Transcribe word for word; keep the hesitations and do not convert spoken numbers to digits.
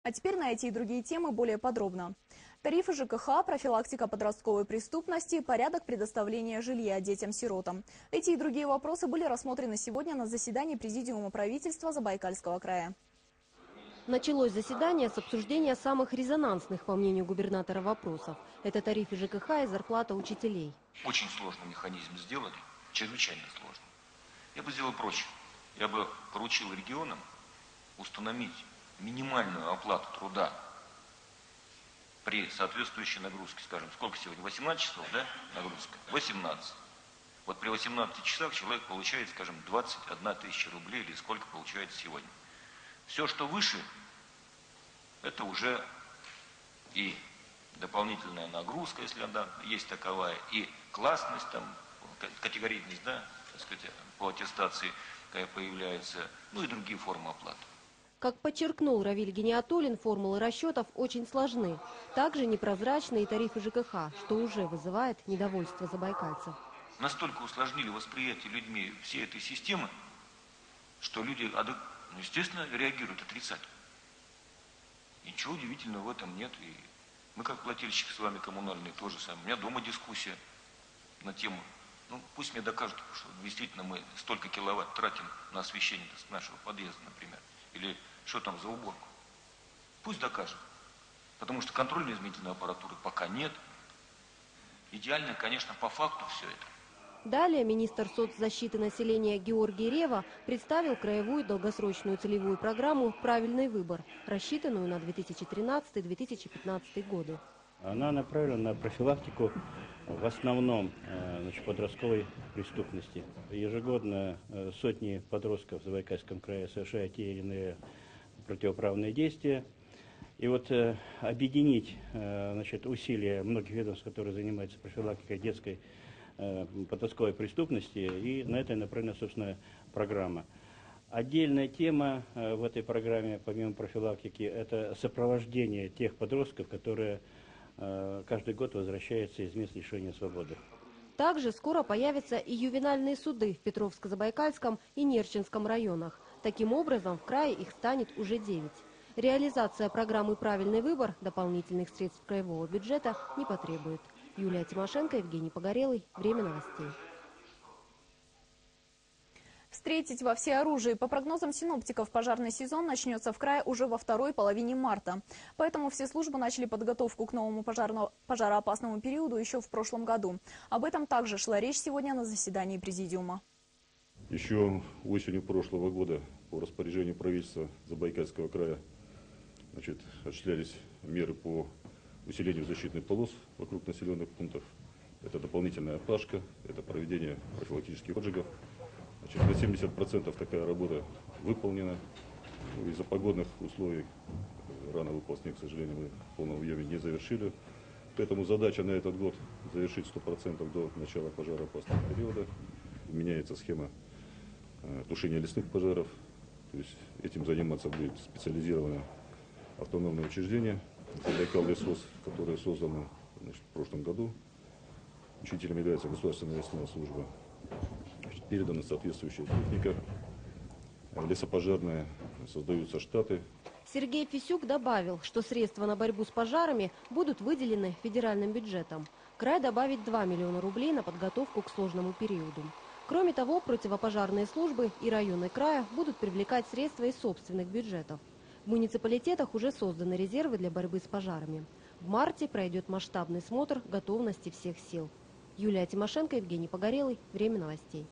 А теперь на эти и другие темы более подробно. Тарифы ЖКХ, профилактика подростковой преступности, порядок предоставления жилья детям-сиротам. Эти и другие вопросы были рассмотрены сегодня на заседании Президиума правительства Забайкальского края. Началось заседание с обсуждения самых резонансных, по мнению губернатора, вопросов. Это тарифы ЖКХ и зарплата учителей. Очень сложный механизм сделали, чрезвычайно сложный. Я бы сделал проще. Я бы поручил регионам установить минимальную оплату труда при соответствующей нагрузке. Скажем, сколько сегодня? восемнадцать часов, да, нагрузка? восемнадцать. Вот при восемнадцати часах человек получает, скажем, двадцать одна тысяча рублей или сколько получается сегодня. Все, что выше, это уже и дополнительная нагрузка, если она есть таковая, и классность, там, категорийность, да, так сказать, по аттестации, какая появляется, ну и другие формы оплаты. Как подчеркнул Равиль Гениатуллин, формулы расчетов очень сложны. Также непрозрачны и тарифы ЖКХ, что уже вызывает недовольство забайкальцев. Настолько усложнили восприятие людьми всей этой системы, что люди, ну, естественно, реагируют отрицательно. Ничего удивительного в этом нет. И мы, как плательщики с вами коммунальные, тоже самое. У меня дома дискуссия на тему. Ну, пусть мне докажут, что действительно мы столько киловатт тратим на освещение с нашего подъезда, например. Или что там за уборку. Пусть докажут. Потому что контрольно-измерительной аппаратуры пока нет. Идеально, конечно, по факту все это. Далее министр соцзащиты населения Георгий Рева представил краевую долгосрочную целевую программу «Правильный выбор», рассчитанную на две тысячи тринадцатый — две тысячи пятнадцатый годы. Она направлена на профилактику в основном значит, подростковой преступности. Ежегодно сотни подростков в Забайкальском крае совершают те или иные противоправные действия. И вот э, объединить э, значит, усилия многих ведомств, которые занимаются профилактикой детской э, подростковой преступности, и на это направлена, собственно, программа. Отдельная тема э, в этой программе, помимо профилактики, это сопровождение тех подростков, которые э, каждый год возвращаются из мест лишения свободы. Также скоро появятся и ювенальные суды в Петровско-Забайкальском и Нерчинском районах. Таким образом, в крае их станет уже девять. Реализация программы «Правильный выбор» дополнительных средств краевого бюджета не потребует. Юлия Тимошенко, Евгений Погорелый. Время новостей. Встретить во всеоружии. По прогнозам синоптиков, пожарный сезон начнется в крае уже во второй половине марта. Поэтому все службы начали подготовку к новому пожарно- пожароопасному периоду еще в прошлом году. Об этом также шла речь сегодня на заседании Президиума. Еще осенью прошлого года по распоряжению правительства Забайкальского края значит, осуществлялись меры по усилению защитных полос вокруг населенных пунктов. Это дополнительная опашка, это проведение профилактических поджигов. Значит, на семьдесят процентов такая работа выполнена. Из-за погодных условий рано выпал снег, к сожалению, мы в полном объеме не завершили. Поэтому задача на этот год завершить сто процентов до начала пожароопасного периода. Меняется схема тушения лесных пожаров. То есть этим заниматься будет специализированное автономное учреждение Забайкал лесхоз, которое создано значит, в прошлом году. Учителем является государственная лесная служба. Значит, передана соответствующая техника. Лесопожарная, создаются штаты. Сергей Фисюк добавил, что средства на борьбу с пожарами будут выделены федеральным бюджетом. Край добавит два миллиона рублей на подготовку к сложному периоду. Кроме того, противопожарные службы и районы края будут привлекать средства из собственных бюджетов. В муниципалитетах уже созданы резервы для борьбы с пожарами. В марте пройдет масштабный смотр готовности всех сил. Юлия Тимошенко, Евгений Погорелый. Время новостей.